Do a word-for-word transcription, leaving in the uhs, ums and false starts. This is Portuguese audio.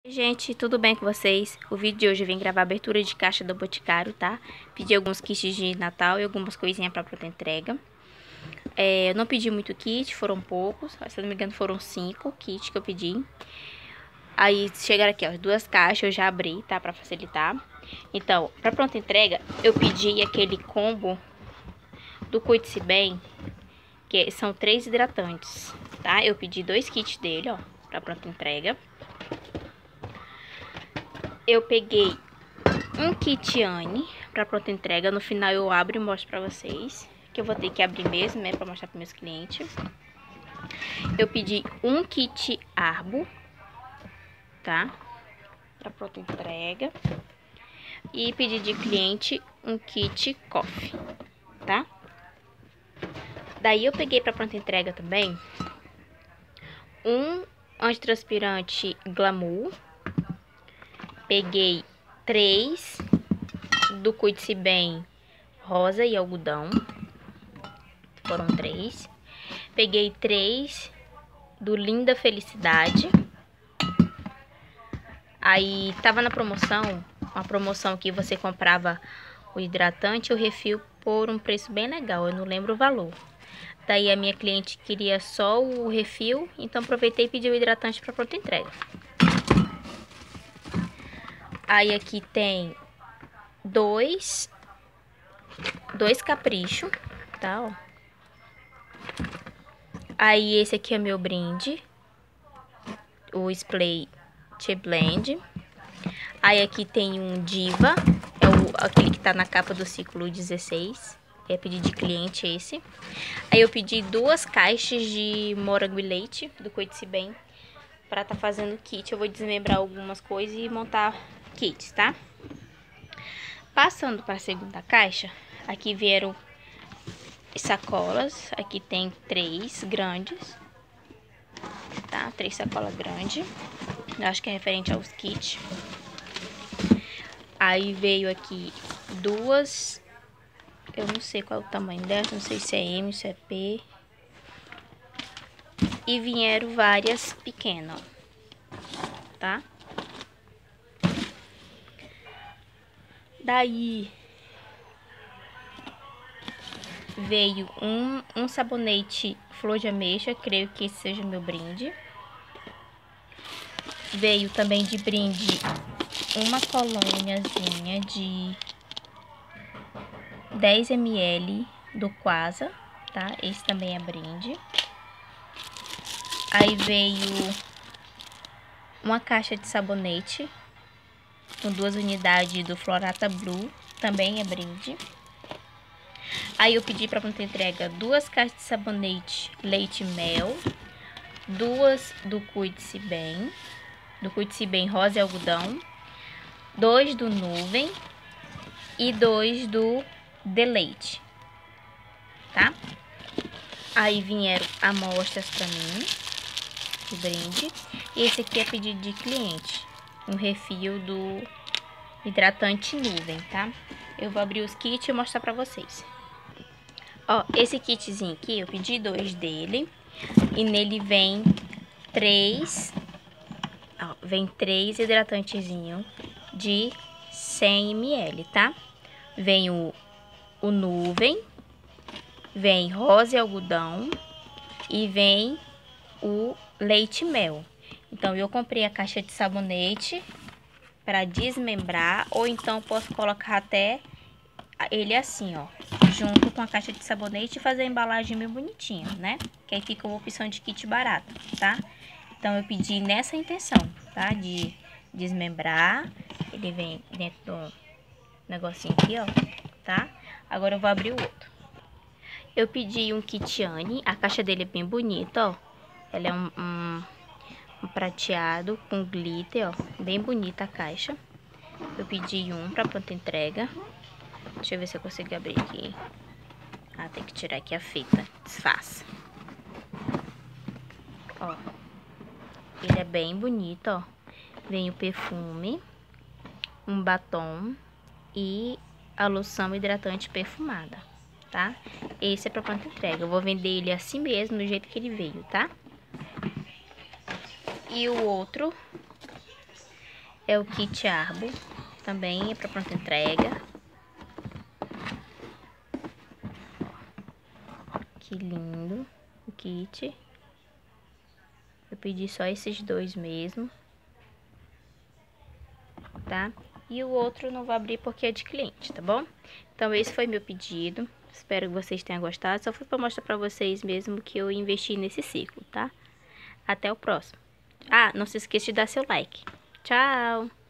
Gente, tudo bem com vocês? O vídeo de hoje eu vim gravar a abertura de caixa do Boticário, tá? Pedi alguns kits de Natal e algumas coisinhas pra pronta entrega. É, eu não pedi muito kit, foram poucos. Se eu não me engano foram cinco kits que eu pedi. Aí chegaram aqui, ó, duas caixas, eu já abri, tá? Pra facilitar. Então, pra pronta entrega, eu pedi aquele combo do Cuide-se Bem, que são três hidratantes, tá? Eu pedi dois kits dele, ó, pra pronta entrega. Eu peguei um kit Anne pra pronta entrega. No final eu abro e mostro pra vocês, que eu vou ter que abrir mesmo, né, pra mostrar pros meus clientes. Eu pedi um kit Arbo, tá, pra pronta entrega. E pedi de cliente um kit Coffee, tá. Daí eu peguei pra pronta entrega também um antitranspirante Glamour. Peguei três do Cuide-se Bem rosa e algodão. Foram três. Peguei três do Linda Felicidade. Aí tava na promoção, uma promoção que você comprava o hidratante e o refil por um preço bem legal, eu não lembro o valor. Daí a minha cliente queria só o refil, então aproveitei e pedi o hidratante para pronta entrega. Aí aqui tem dois, dois capricho, tá, ó. Aí esse aqui é meu brinde, o spray Tea Blend. Aí aqui tem um Diva, é o, aquele que tá na capa do ciclo dezesseis. É pedido de cliente esse. Aí eu pedi duas caixas de morango e leite do Cuide-se Bem pra tá fazendo kit. Eu vou desmembrar algumas coisas e montar kits, tá? Passando para a segunda caixa, aqui vieram sacolas. Aqui tem três grandes, tá? Três sacolas grandes. Eu acho que é referente aos kits. Aí veio aqui duas, eu não sei qual é o tamanho dela, não sei se é M, se é P. E vieram várias pequenas, tá? Daí veio um, um sabonete flor de ameixa, creio que esse seja meu brinde. Veio também de brinde uma colôniazinha de dez mililitros do Quasa, tá? Esse também é brinde. Aí veio uma caixa de sabonete com duas unidades do Florata Blue, também é brinde. Aí eu pedi para pronta entrega duas caixas de sabonete Leite Mel, duas do Cuide-se Bem, do Cuide-se Bem rosa e algodão, dois do Nuvem e dois do Deleite, tá? Aí vieram amostras para mim, de brinde. E esse aqui é pedido de cliente, um refil do hidratante Nuvem, tá? Eu vou abrir os kits e mostrar pra vocês. Ó, esse kitzinho aqui, eu pedi dois dele. E nele vem três, ó, vem três hidratantezinhos de cem mililitros, tá? Vem o, o Nuvem, vem rosa e algodão e vem o Leite Mel. Então eu comprei a caixa de sabonete para desmembrar, ou então posso colocar até ele assim, ó, junto com a caixa de sabonete e fazer a embalagem bem bonitinha, né? Que aí fica uma opção de kit barato, tá? Então eu pedi nessa intenção, tá? De desmembrar. Ele vem dentro do negocinho aqui, ó, tá? Agora eu vou abrir o outro. Eu pedi um kit Anne, a caixa dele é bem bonita, ó. Ela é um, um, um prateado com glitter, ó, bem bonita a caixa. Eu pedi um pra pronta entrega. Deixa eu ver se eu consigo abrir aqui. Ah, tem que tirar aqui a fita, disfarça. Ó, ele é bem bonito, ó. Vem o perfume, um batom e a loção hidratante perfumada, tá? Esse é pra pronta entrega. Eu vou vender ele assim mesmo, do jeito que ele veio, tá? E o outro é o kit Arbo. Também é para pronta entrega. Que lindo o kit. Eu pedi só esses dois mesmo, tá? E o outro não vou abrir porque é de cliente, tá bom? Então esse foi meu pedido. Espero que vocês tenham gostado. Só foi para mostrar para vocês mesmo que eu investi nesse ciclo, tá? Até o próximo. Ah, não se esqueça de dar seu like. Tchau!